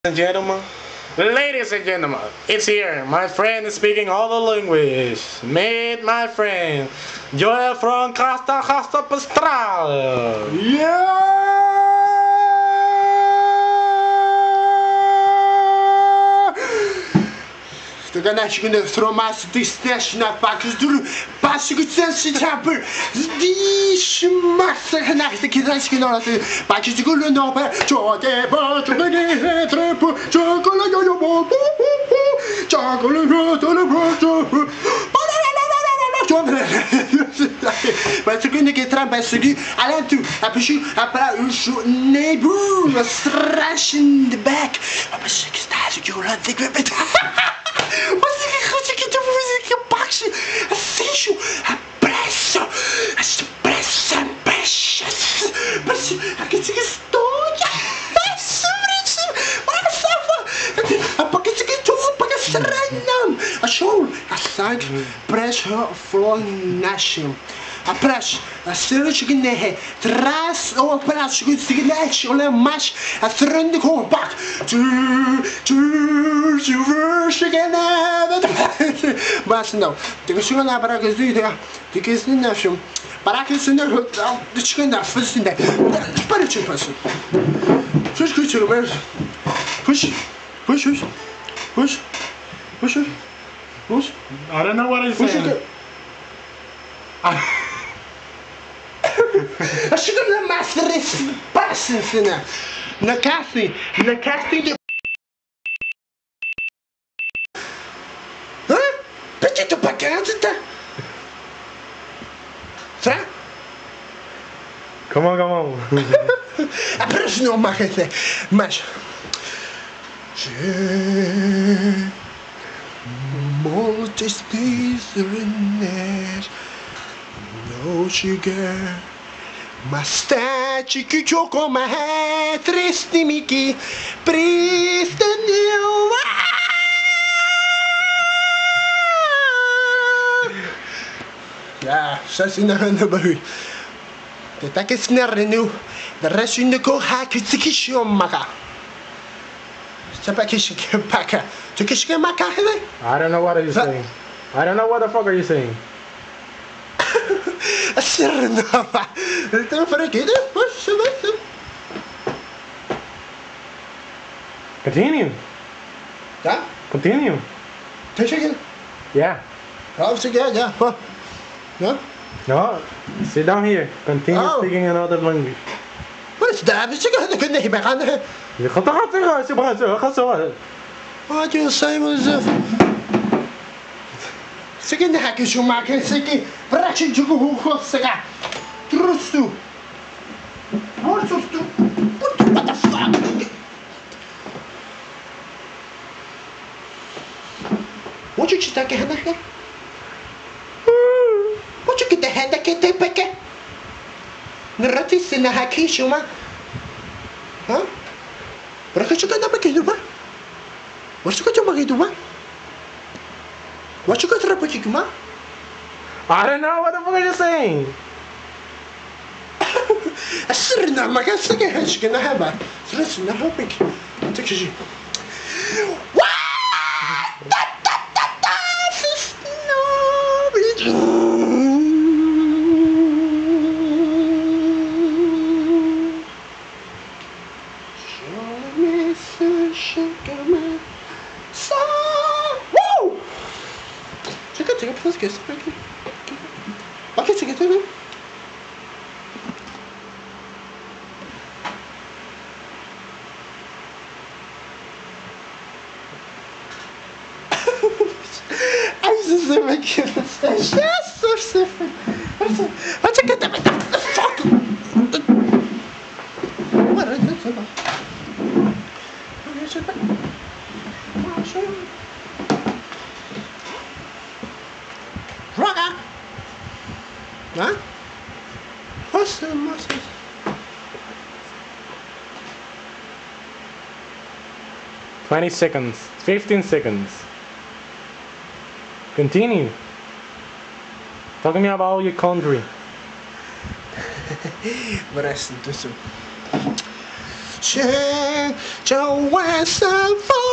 and gentlemen, ladies and gentlemen, it's here. My friend is speaking all the language. Meet my friend, Joel from Costa Pastrana. Така начинно стромас дистеш на пакздуру пасгутсен чапер диш масса нахте кидашки норате пакздгулу нопе чоте ба чугне трепу чокола йо бо чокола ротола брото Mas tu que trampa seguir além tu a puxar a para o show neighbor a strash in the back a puxar que está aqui o lado de que mas que tu música baixo a seixo a pressa mas aqui que estou sobre isso a paquete que tu paga serenam a show a sangue pressure flow nation a praxe, a search que ne traz ou a praxe que se net ou a mais a trend com back to mas não tem que chegar na para que isso tem que isso não chama para que isso não de chegar na fase né para te passar push que chega mais push I don't know what he's saying. Acho que não é mais paciência, né? Na casting de... Hã? Petito pra casa, tá? Será? Come on. A próxima não marca, mas... Moltes dizeres no sugar mas tati que choco mais triste me que pristanil ça c'est un barul de ta que snarrenu de resto de ko ha que tiki shomaka ça pas que je paka tu que je maka I don't know what he's saying. I don't know what the fuck are you saying. Sernova. Então para quê? Continue. Tá? Continue. Tá chegando. Yeah. Ó, você quer já? Pô. Não? No. Sit down here. Continue Oh. speaking another language. Mas dá, você quer que nem bacana. Ah, eu sei, mas você quer nem que eu marque isso aqui. Para que eu vou chegar. Trusto. What the fuck? What you tá querendo aqui? What you get the hand aqui tem peque? Nrati na aqui chama. Hã? Para que eu não peque do ba? What you got to make do ba? What you got to repeat ma? I don't know what the fuck are you saying. السر ما كان سكه كنا هبا سرسنا هبك تكشي Roga! Hã? Nossa. 20 seconds. 15 seconds. Continue. Talk to me about your country. Вресен, то 牵着晚上